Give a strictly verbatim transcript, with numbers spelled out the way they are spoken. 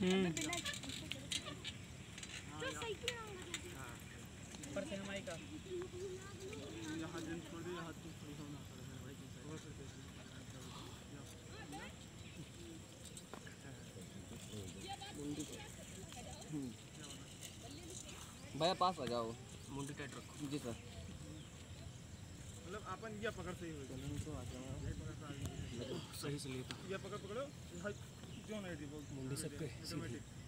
हम्म पर से हमारी का यहाँ दिन छोड़ दे यहाँ तुम थोड़ी होना पड़ेगा भाई भैया पास आ जाओ। मुंडी टाइट रखो जी सर। मतलब अपन ये पकड़ सही हो गया तो आ जाओ सही से लेता ये पकड़ पकड़ो जो नहीं थी वो मुंडी सबके